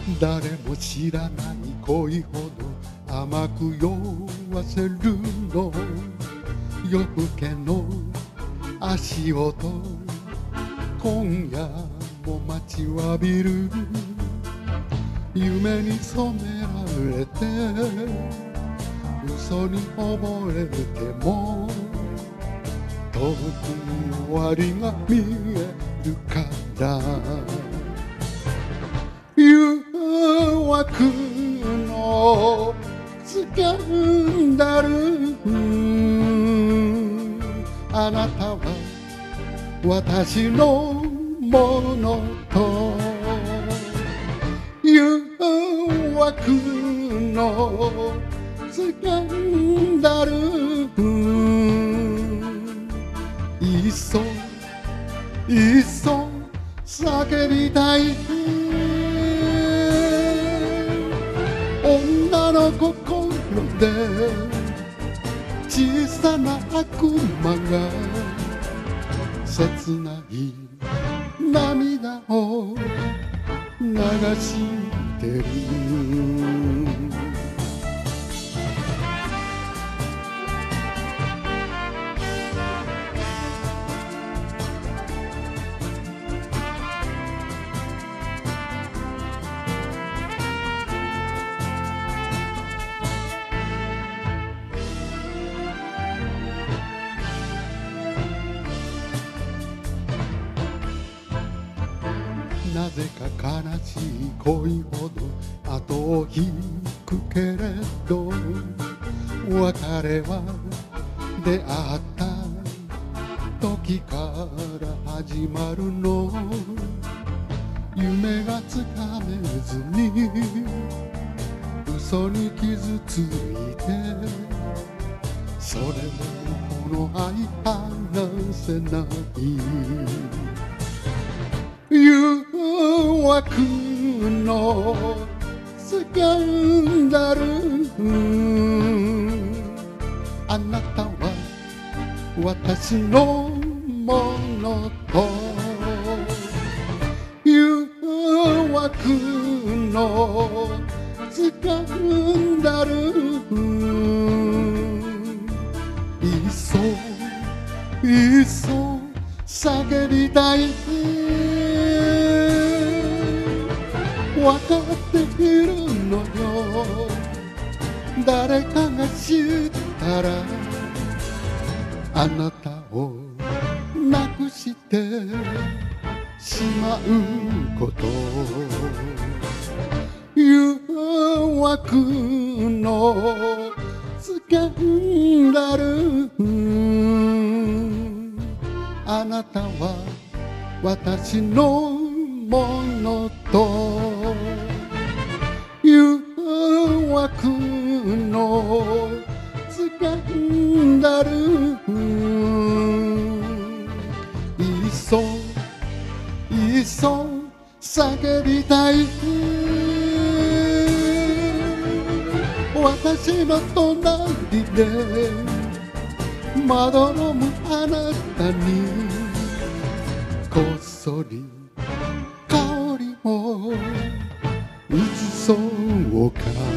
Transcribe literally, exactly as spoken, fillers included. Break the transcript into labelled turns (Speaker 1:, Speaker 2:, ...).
Speaker 1: 誰も知らない恋ほど甘く酔わせるの、夜更けの足音、今夜も待ちわびる。夢に染められて嘘に溺れても、遠くに終わりが見えるから、誘惑のスキャンダル、あなたは私のものと、誘惑のスキャンダル、いっそいっそ叫びたい。女の心で小さな悪魔が切ない涙を流してる。なぜか悲しい恋ほど後を引くけれど、別れは出会った時から始まるの。夢がつかめずに嘘に傷ついて、それでもこの愛離せない。誘惑のスキャンダル、あなたは私のものと、誘惑のスキャンダル、いっそいっそ叫びたい。わかっているのよ、誰かが知ったらあなたをなくしてしまうこと。誘惑のスキャンダル、あなたは私のものと、誘惑のスキャンダル、いっそいっそ叫びたい。私の隣でまどろむあなたにこっそり香りを移そうか。